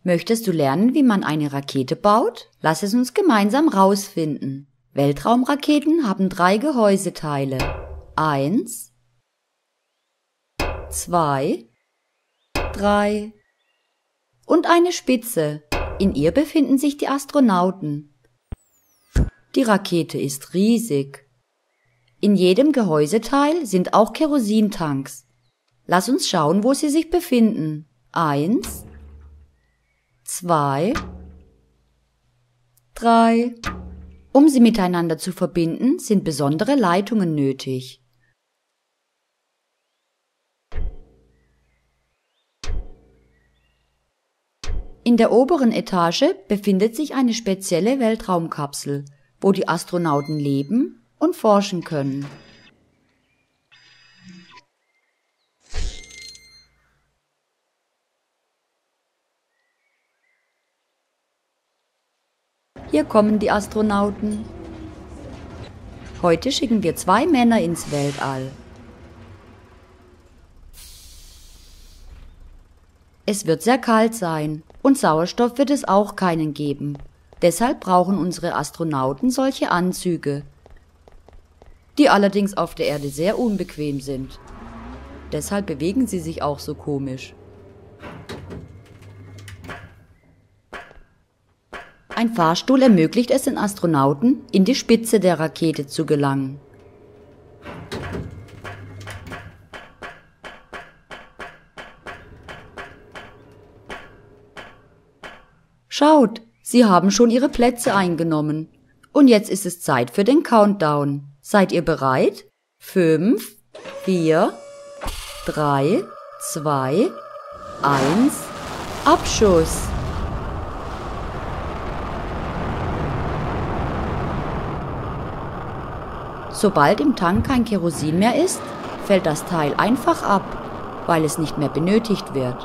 Möchtest du lernen, wie man eine Rakete baut? Lass es uns gemeinsam rausfinden. Weltraumraketen haben 3 Gehäuseteile. 1, 2, 3 und eine Spitze. In ihr befinden sich die Astronauten. Die Rakete ist riesig. In jedem Gehäuseteil sind auch Kerosintanks. Lass uns schauen, wo sie sich befinden. 1, 2, 3. Um sie miteinander zu verbinden, sind besondere Leitungen nötig. In der oberen Etage befindet sich eine spezielle Weltraumkapsel, wo die Astronauten leben und forschen können. Hier kommen die Astronauten. Heute schicken wir 2 Männer ins Weltall. Es wird sehr kalt sein und Sauerstoff wird es auch keinen geben. Deshalb brauchen unsere Astronauten solche Anzüge, die allerdings auf der Erde sehr unbequem sind. Deshalb bewegen sie sich auch so komisch. Ein Fahrstuhl ermöglicht es den Astronauten, in die Spitze der Rakete zu gelangen. Schaut, sie haben schon ihre Plätze eingenommen. Und jetzt ist es Zeit für den Countdown. Seid ihr bereit? 5, 4, 3, 2, 1, Abschuss! Sobald im Tank kein Kerosin mehr ist, fällt das Teil einfach ab, weil es nicht mehr benötigt wird.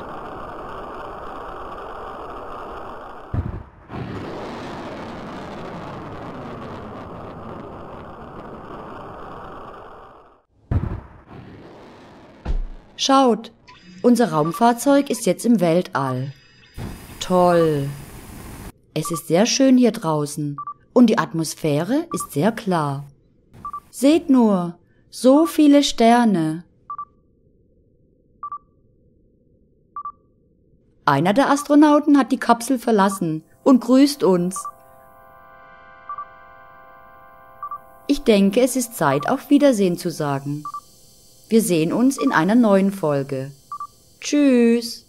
Schaut, unser Raumfahrzeug ist jetzt im Weltall. Toll! Es ist sehr schön hier draußen und die Atmosphäre ist sehr klar. Seht nur, so viele Sterne. Einer der Astronauten hat die Kapsel verlassen und grüßt uns. Ich denke, es ist Zeit, auf Wiedersehen zu sagen. Wir sehen uns in einer neuen Folge. Tschüss!